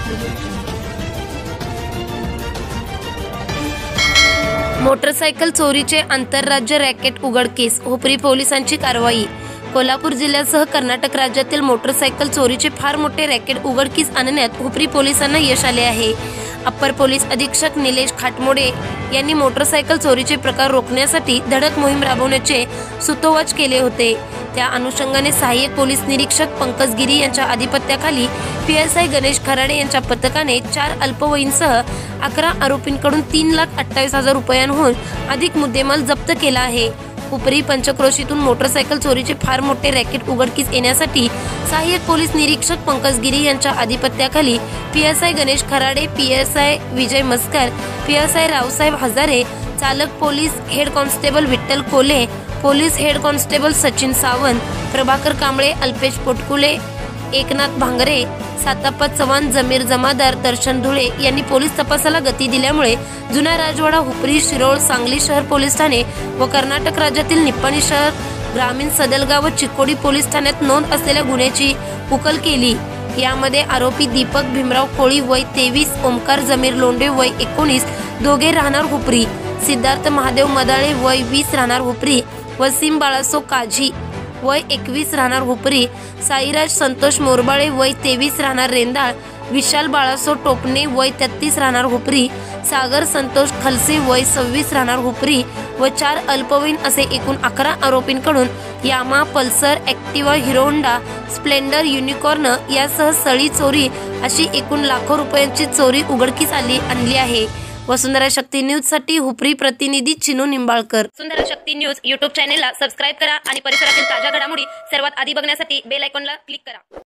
Motorcycle चोरीचे आंतरराज्य racket उघडकीस, हुपरी पोलिसांची कारवाई। कोल्हापूर जिल्ह्यासह कर्नाटक राज्यातील मोटरसायकल चोरीचे फार मोठे रॅकेट उघडकीस आणण्यात हुपरी पोलिसांना यश आले आहे। अप्पर पोलीस अधीक्षक निलेश खाटमोडे यांनी मोटरसायकल चोरीचे प्रकार रोखण्यासाठी धडक मोहीम राबवण्याचे सूतोवाच केले होते। त्या अनुषंगाने सहाय्यक पोलीस निरीक्षक पंकज गिरी यांच्या अधिपत्याखाली PSI गणेश खराडे यांच्या पथकाने 4 अल्पवयीनसह 11 आरोपींकडून 3,28,000 रुपयांहून अधिक मुद्देमाल जप्त केला आहे। हुपरी पंचक्रोशीतून मोटरसायकल चोरीचे फार मोठे रॅकेट उघडकीस येण्यासाठी सहाय्यक पोलीस निरीक्षक पंकज गिरी यांच्या अधिपत्याखाली PSI गणेश खराडे, PSI विजय मस्कर, PSI रावसाहेब हजारे, चालक police head constable Vitthal Kole, police head constable Sachin Sawant, Prabhakar Kamble, Alpesh Potkule, Eknath Bhangare, Satappa Chavan, Jamir Jamadar, Darshan Dhule यांनी पोलीस तपासाला गती दिल्यामुळे जुना राजवाडा, हुपरी, शिरोळ, सांगली शहर पोलीस ठाणे व कर्नाटक राज्यातील निप्पाणी शहर, ग्रामीण, सदलगाव व चिकोडी पोलीस ठाण्यात नोंद असलेल्या गुन्ह्याची उकल केली। यामध्ये आरोपी दीपक भीमराव कोळी वय 23, ओमकार जमीर लोंढे वय 19 दोघे राहणार हुपरी, सिद्धार्थ महादेव मदाळे वय 20 राहणार हुपरी, वसीम बाळासो काझी वय 21 राहणार हुपरी, साईराज संतोष मोरबाळे वय 23 राहणार रेंदाळ, विशाल बाळासो टोपणे वय 33 राहणार हुपरी, सागर संतोष खलसे वय 26 राहणार हुपरी व 4 अल्पवयीन असे एकूण 11 आरोपींकडून Yamaha, Pulsar, Activa, Hero Honda, Splendor, Unicorn यासह सळी चोरी अशी एकूण लाखो रुपयांची चोरी उघडकीस आणली आहे। वसुंधरा शक्ती न्यूज साठी हुपरी प्रतिनिधी चिनू निंबाळकर। वसुंधरा शक्ती न्यूज YouTube चॅनेलला सबस्क्राइब करा आणि परिसरातील ताज्या घडामोडी सर्वात आधी बघण्यासाठी बेल आयकॉनला क्लिक करा।